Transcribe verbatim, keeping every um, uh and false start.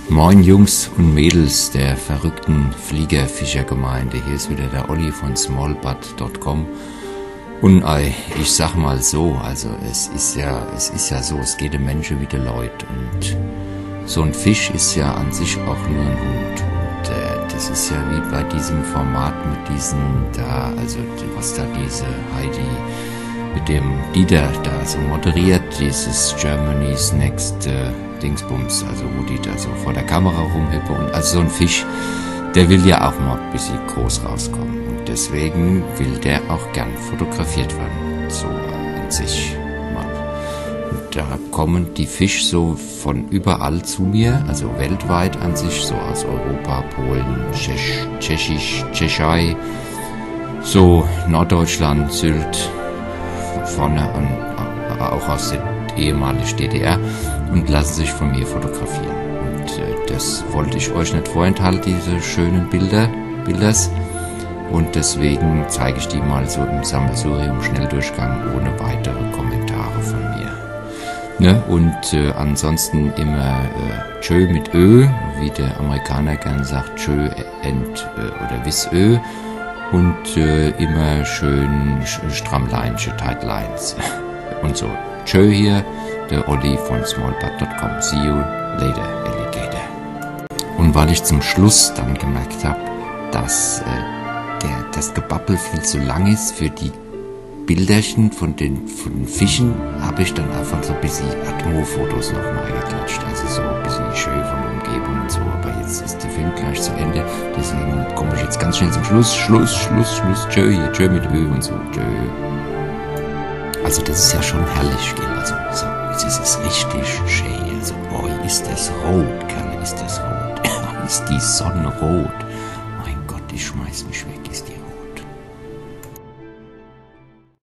Moin Jungs und Mädels der verrückten Fliegerfischergemeinde. Hier ist wieder der Olli von smallbud punkt com. Und ey, ich sag mal so, also es ist ja, es ist ja so, es geht den Menschen wie den Leuten. Und so ein Fisch ist ja an sich auch nur ein Hund. Und äh, das ist ja wie bei diesem Format mit diesen da, also was da diese Heidi mit dem Dieter da so moderiert, dieses Germany's Next äh, Dingsbums, also wo die da so vor der Kamera rumhippe und also so ein Fisch, der will ja auch mal ein bisschen groß rauskommen und deswegen will der auch gern fotografiert werden, so an sich mal. Und da kommen die Fische so von überall zu mir, also weltweit an sich, so aus Europa, Polen, Tschech, Tschechisch, Tschechei, so Norddeutschland, Sylt, vorne und auch aus der ehemaligen D D R und lassen sich von mir fotografieren. Und äh, das wollte ich euch nicht vorenthalten, diese schönen Bilder, Bilders. Und deswegen zeige ich die mal so im Sammelsurium Schnelldurchgang ohne weitere Kommentare von mir. Ne? Und äh, ansonsten immer äh, tschö mit Ö, wie der Amerikaner gerne sagt, tschö ent äh, oder wis Ö. Und äh, immer schön Strammleinsche, Tight Lines und so. Tschö hier, der Olli von smallbud punkt com. See you later, Alligator. Und weil ich zum Schluss dann gemerkt habe, dass äh, der, das Gebabbel viel zu lang ist für die Bilderchen von den, von den Fischen, habe ich dann einfach so ein bisschen Atmo-Fotos noch mal geklatscht. Also so ein bisschen schön von der Umgebung und so. Aber jetzt ist der Film gleich zu Ende. Deswegen komme ich jetzt ganz schnell zum Schluss. Schluss, Schluss, Schluss. Tschö hier, tschö mit Ö und so. Tschö. Also das ist ja schon herrlich, gell? Also so, das ist richtig schön. Also, boah, ist das rot, Kerle, ist das rot. Ist die Sonne rot. Mein Gott, ich schmeiß mich weg, ist die